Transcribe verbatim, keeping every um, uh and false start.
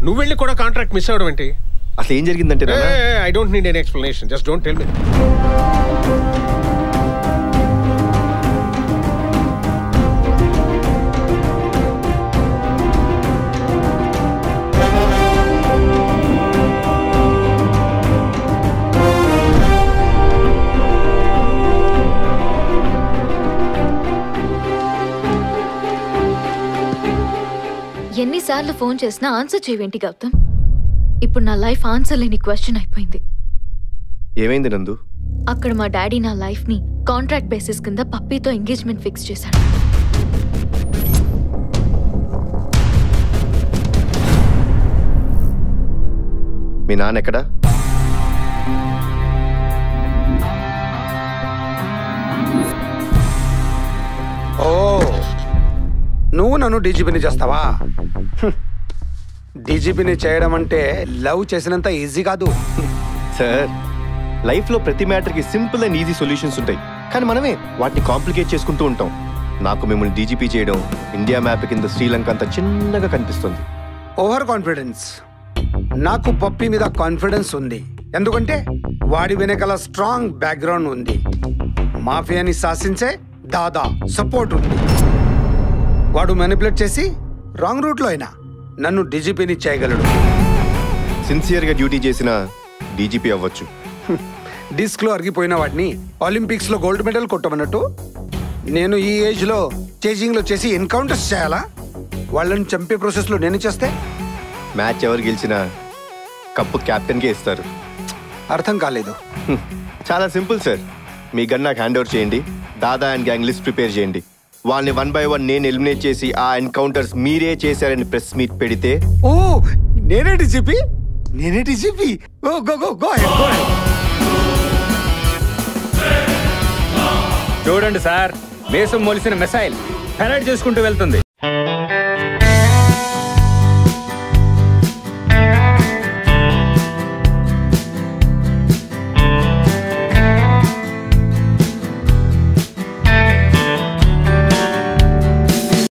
నువ్వు వెళ్ళి కూడా కాంట్రాక్ట్ మిస్ అవడం ఏంటి? అసలు ఏం జరిగిందంటే I don't need any explanation, just don't tell me. ఎన్నిసార్లు ఫోన్ చేసినా ఆన్సర్ చేయవేంటి గౌతమ్? ఇప్పుడు నా లైఫ్ ఆన్సర్ లేని క్వశ్చన్ అయిపోయింది. ఏమైంది నందు? అక్కడ మా డాడీ నా లైఫ్ ని కాంట్రాక్ట్ బేసిస్ కింద పప్పీతో ఎంగేజ్మెంట్ ఫిక్స్ చేశాడు. మీ నాన్న ఎక్కడా? ఓ, నువ్వు నన్ను డీజీపీని చేస్తావా? డీజీపీని చేయడం అంటే లవ్ చేసినంత ఈజీ కాదు సార్. లైఫ్లో ప్రతి మ్యాటర్కి సింపుల్ అండ్ ఈజీ సొల్యూషన్స్ ఉంటాయి, కానీ మనమే వాటిని కాంప్లికేట్ చేసుకుంటూ ఉంటాం. నాకు మిమ్మల్ని డీజీపీ చేయడం ఇండియా మ్యాప్ కింద శ్రీలంక అంత చిన్నగా కనిపిస్తుంది. Over confidence. నాకు పప్పి మీద కాన్ఫిడెన్స్ ఉంది, ఎందుకంటే వాడి వెనకాల స్ట్రాంగ్ బ్యాక్గ్రౌండ్ ఉంది. మాఫియాని శాసించే దాదా సపోర్ట్ ఉంది. వాడు మ్యానిపులేట్ చేసి రాంగ్ రూట్లో అయినా నన్ను డీజీపీని చేయగలడు. సిన్సియర్గా డ్యూటీ చేసిన డీజీపీ అవ్వచ్చు. డిస్క్లో అరిగిపోయిన వాడిని ఒలింపిక్స్లో గోల్డ్ మెడల్ కొట్టమన్నట్టు నేను ఈ ఏజ్లో చేజింగ్లో చేసి ఎన్కౌంటర్స్ చేయాలా? వాళ్ళని చంపే ప్రాసెస్లో నేను చేస్తే మ్యాచ్ ఎవరు గెలిచినా కప్పు క్యాప్టెన్కే ఇస్తారు. అర్థం కాలేదు. చాలా సింపుల్ సార్. మీ గన్ నాకు హ్యాండ్ ఓవర్ చేయండి, దాదా అండ్ గ్యాంగ్ లిస్ట్ ప్రిపేర్ చేయండి. వాళ్ళని వన్ బై వన్ నేను ఎలిమినేట్ చేసి ఆ ఎన్కౌంటర్స్ మీరే చేశారని ప్రెస్ మీట్ పెడితే ఓ నేనే డీజీపీ నేనే DGP oh go go go ahead go ahead. చూడండి సార్, మేసం మొలిసిన మిసైల్ పెరైడ్ చేసుకుంటూ వెళ్తుంది.